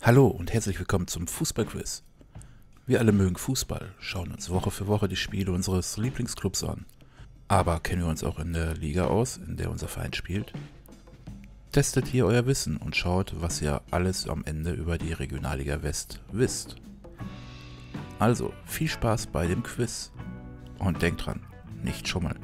Hallo und herzlich willkommen zum Fußballquiz. Wir alle mögen Fußball, schauen uns Woche für Woche die Spiele unseres Lieblingsclubs an. Aber kennen wir uns auch in der Liga aus, in der unser Verein spielt? Testet hier euer Wissen und schaut, was ihr alles am Ende über die Regionalliga West wisst. Also, viel Spaß bei dem Quiz. Und denkt dran, nicht schummeln.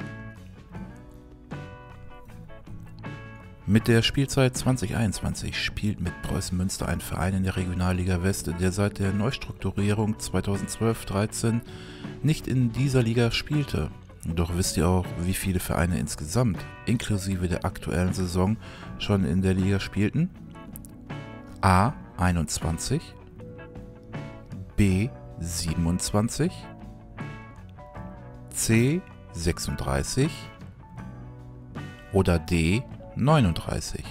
Mit der Spielzeit 2021 spielt mit Preußen Münster ein Verein in der Regionalliga West, der seit der Neustrukturierung 2012/13 nicht in dieser Liga spielte. Doch wisst ihr auch, wie viele Vereine insgesamt, inklusive der aktuellen Saison, schon in der Liga spielten? A. 21, B. 27, C. 36 oder D. 39.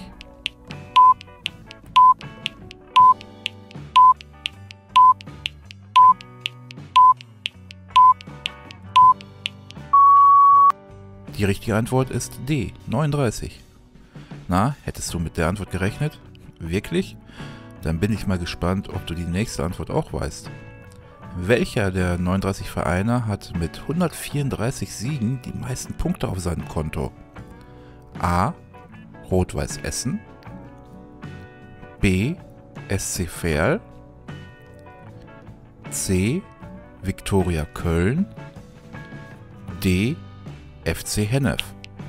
Die richtige Antwort ist D. 39. Na, hättest du mit der Antwort gerechnet? Wirklich? Dann bin ich mal gespannt, ob du die nächste Antwort auch weißt. Welcher der 39 Vereine hat mit 134 Siegen die meisten Punkte auf seinem Konto? A. Rot-Weiß Essen, B. SC Verl, C. Viktoria Köln, D. FC Hennef.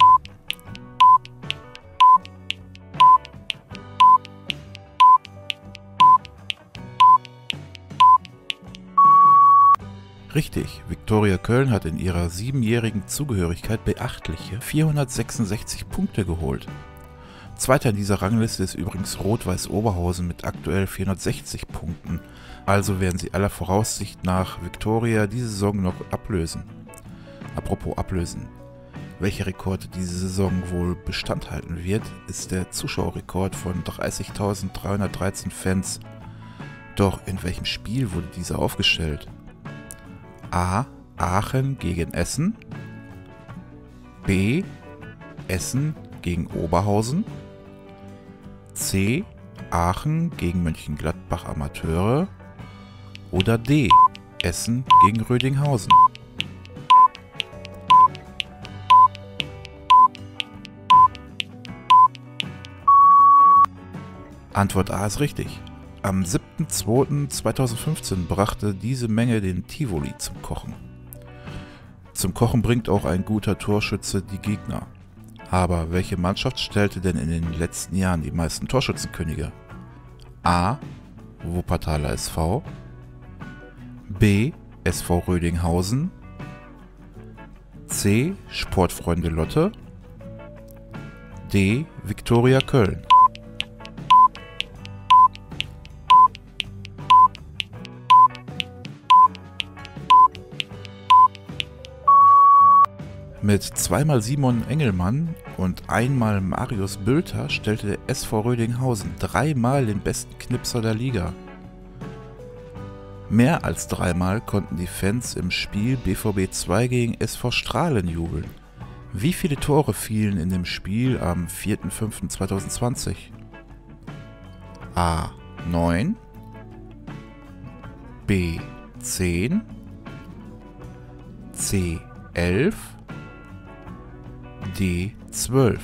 Richtig, Viktoria Köln hat in ihrer 7-jährigen Zugehörigkeit beachtliche 466 Punkte geholt. Zweiter in dieser Rangliste ist übrigens Rot-Weiß Oberhausen mit aktuell 460 Punkten, also werden sie aller Voraussicht nach Viktoria diese Saison noch ablösen. Apropos ablösen, welcher Rekord diese Saison wohl Bestand halten wird, ist der Zuschauerrekord von 30.313 Fans. Doch in welchem Spiel wurde dieser aufgestellt? A. Aachen gegen Essen, B. Essen gegen Oberhausen, C. Aachen gegen Mönchengladbach Amateure oder D. Essen gegen Rödinghausen. Antwort A ist richtig. Am 7.2.2015 brachte diese Menge den Tivoli zum Kochen. Zum Kochen bringt auch ein guter Torschütze die Gegner. Aber welche Mannschaft stellte denn in den letzten Jahren die meisten Torschützenkönige? A. Wuppertaler SV, B. SV Rödinghausen, C. Sportfreunde Lotte, D. Viktoria Köln. Mit zweimal Simon Engelmann und einmal Marius Bülter stellte der SV Rödinghausen dreimal den besten Knipser der Liga. Mehr als dreimal konnten die Fans im Spiel BVB 2 gegen SV Strahlen jubeln. Wie viele Tore fielen in dem Spiel am 4.5.2020? A. 9, B. 10, C. 11, D. 12.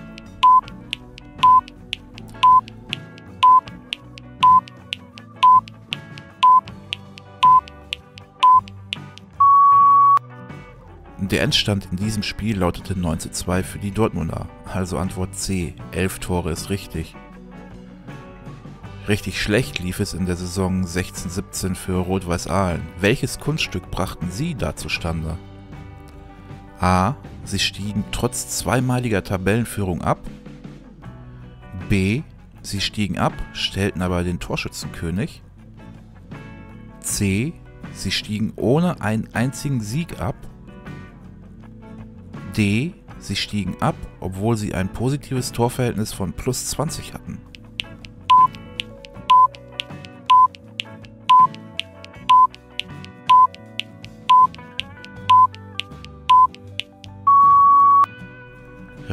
Der Endstand in diesem Spiel lautete 9:2 für die Dortmunder, also Antwort C, 11 Tore ist richtig. Richtig schlecht lief es in der Saison 16/17 für Rot-Weiß Aalen. Welches Kunststück brachten sie da zustande? A. Sie stiegen trotz zweimaliger Tabellenführung ab. B. Sie stiegen ab, stellten aber den Torschützenkönig. C. Sie stiegen ohne einen einzigen Sieg ab. D. Sie stiegen ab, obwohl sie ein positives Torverhältnis von +20 hatten.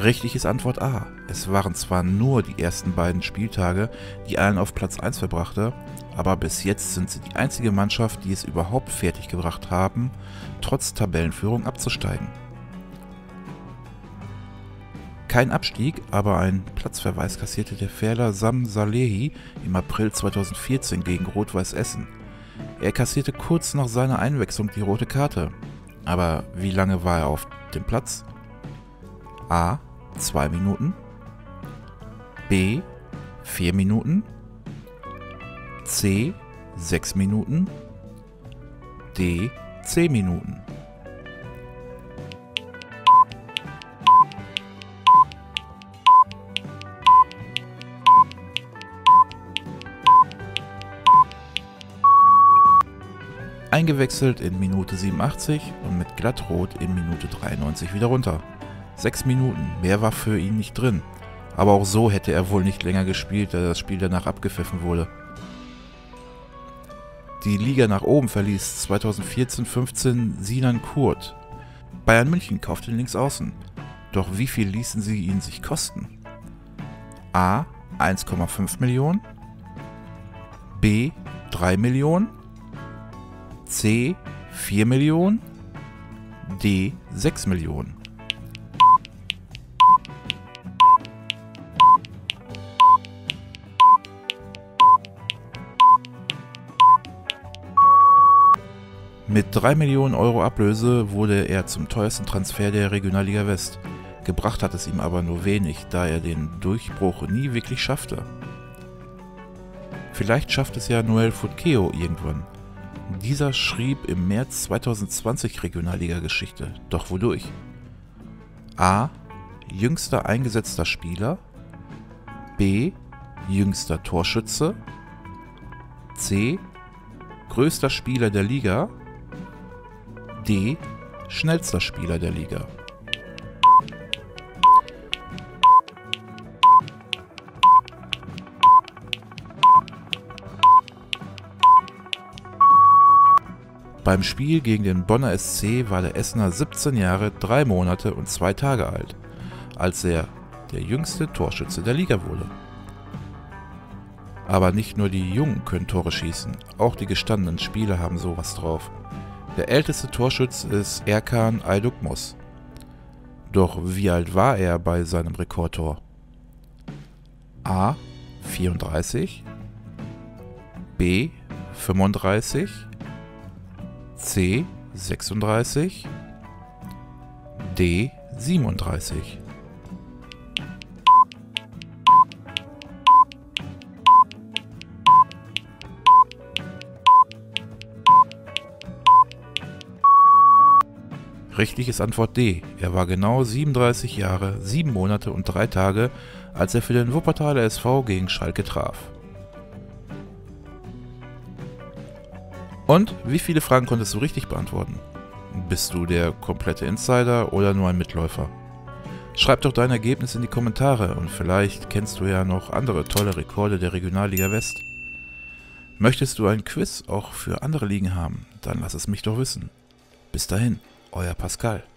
Richtig ist Antwort A. Es waren zwar nur die ersten beiden Spieltage, die Aalen auf Platz 1 verbrachte, aber bis jetzt sind sie die einzige Mannschaft, die es überhaupt fertiggebracht haben, trotz Tabellenführung abzusteigen. Kein Abstieg, aber ein Platzverweis kassierte der Verler Sam Salehi im April 2014 gegen Rot-Weiß Essen. Er kassierte kurz nach seiner Einwechslung die rote Karte. Aber wie lange war er auf dem Platz? A. 2 Minuten, B. 4 Minuten, C. 6 Minuten, D. 10 Minuten. Eingewechselt in Minute 87 und mit Glattrot in Minute 93 wieder runter. 6 Minuten, mehr war für ihn nicht drin. Aber auch so hätte er wohl nicht länger gespielt, da das Spiel danach abgepfiffen wurde. Die Liga nach oben verließ 2014-15 Sinan Kurt. Bayern München kaufte den Linksaußen. Doch wie viel ließen sie ihn sich kosten? A. 1,5 Millionen, B. 3 Millionen, C. 4 Millionen, D. 6 Millionen. Mit 3 Millionen Euro Ablöse wurde er zum teuersten Transfer der Regionalliga West. Gebracht hat es ihm aber nur wenig, da er den Durchbruch nie wirklich schaffte. Vielleicht schafft es ja Noel Foutqueo irgendwann. Dieser schrieb im März 2020 Regionalliga-Geschichte, doch wodurch? A. Jüngster eingesetzter Spieler, B. Jüngster Torschütze, C. Größter Spieler der Liga, D. Schnellster Spieler der Liga. Beim Spiel gegen den Bonner SC war der Essener 17 Jahre, 3 Monate und 2 Tage alt, als er der jüngste Torschütze der Liga wurde. Aber nicht nur die Jungen können Tore schießen, auch die gestandenen Spieler haben sowas drauf. Der älteste Torschütze ist Erkan Aydukmos. Doch wie alt war er bei seinem Rekordtor? A. 34, B. 35, C. 36, D. 37. Richtig ist Antwort D. Er war genau 37 Jahre, 7 Monate und 3 Tage, als er für den Wuppertaler SV gegen Schalke traf. Und wie viele Fragen konntest du richtig beantworten? Bist du der komplette Insider oder nur ein Mitläufer? Schreib doch dein Ergebnis in die Kommentare und vielleicht kennst du ja noch andere tolle Rekorde der Regionalliga West. Möchtest du ein Quiz auch für andere Ligen haben? Dann lass es mich doch wissen. Bis dahin, euer Pascal.